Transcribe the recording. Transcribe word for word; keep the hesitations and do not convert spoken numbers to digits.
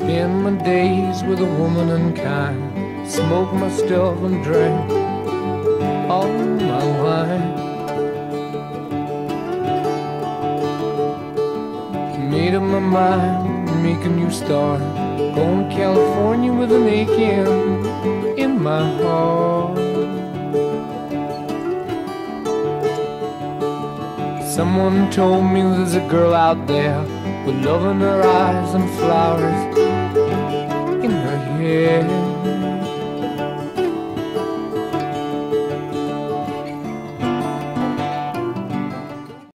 Spend my days with a woman unkind, smoke my stuff and drink all my wine. Made up my mind, make a new start, going to California with an aching in my heart. Someone told me there's a girl out there with love in her eyes and flowers in her hair.